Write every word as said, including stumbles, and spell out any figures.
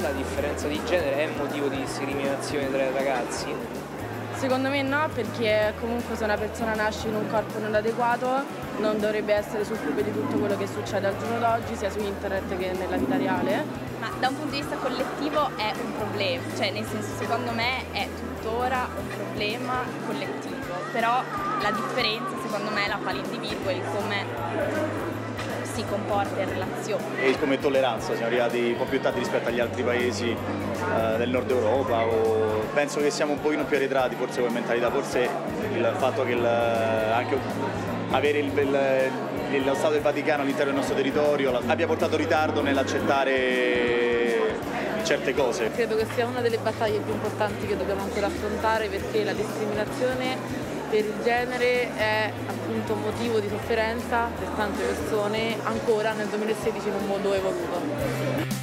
la differenza di genere è motivo di discriminazione tra i ragazzi? Secondo me no, perché comunque se una persona nasce in un corpo non adeguato non dovrebbe essere succube di tutto quello che succede al giorno d'oggi, sia su internet che nella vita reale. Ma da un punto di vista collettivo è un problema, cioè nel senso secondo me è tuttora un problema collettivo, però la differenza secondo me la fa l'individuo e il come si comporta in relazione. E come tolleranza siamo arrivati un po' più tardi rispetto agli altri paesi eh, del nord Europa, o penso che siamo un pochino più arretrati forse come mentalità, forse il fatto che il, anche avere il, il, lo Stato del Vaticano all'interno del nostro territorio abbia portato ritardo nell'accettare certe cose. Credo che sia una delle battaglie più importanti che dobbiamo ancora affrontare, perché la discriminazione per il genere è appunto motivo di sofferenza per tante persone ancora nel duemilasedici in un modo evoluto.